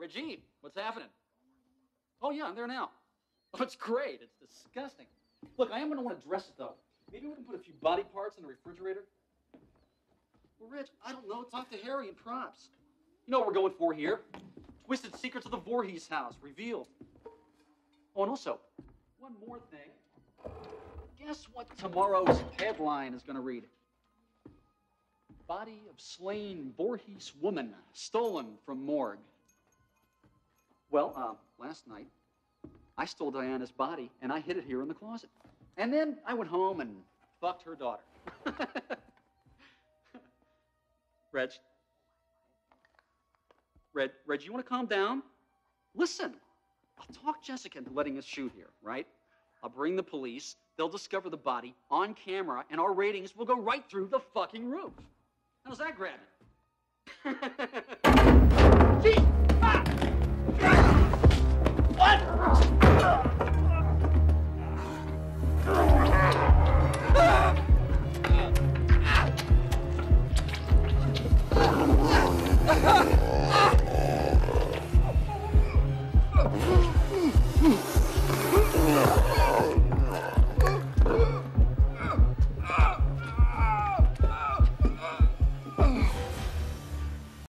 Regine, what's happening? Oh, yeah, I'm there now. Oh, it's great. It's disgusting. Look, I am going to want to dress it, though. Maybe we can put a few body parts in the refrigerator. Well, Rich, I don't know. Talk to Harry and Props. You know what we're going for here. Twisted Secrets of the Voorhees house, revealed. Oh, and also, one more thing. Guess what tomorrow's headline is going to read? Body of slain Voorhees woman stolen from morgue. Well, last night, I stole Diana's body, and I hid it here in the closet. And then I went home and fucked her daughter. Reg, you want to calm down? Listen, I'll talk Jessica into letting us shoot here, right? I'll bring the police, they'll discover the body on camera, and our ratings will go right through the fucking roof. How's that grab it? Jeez!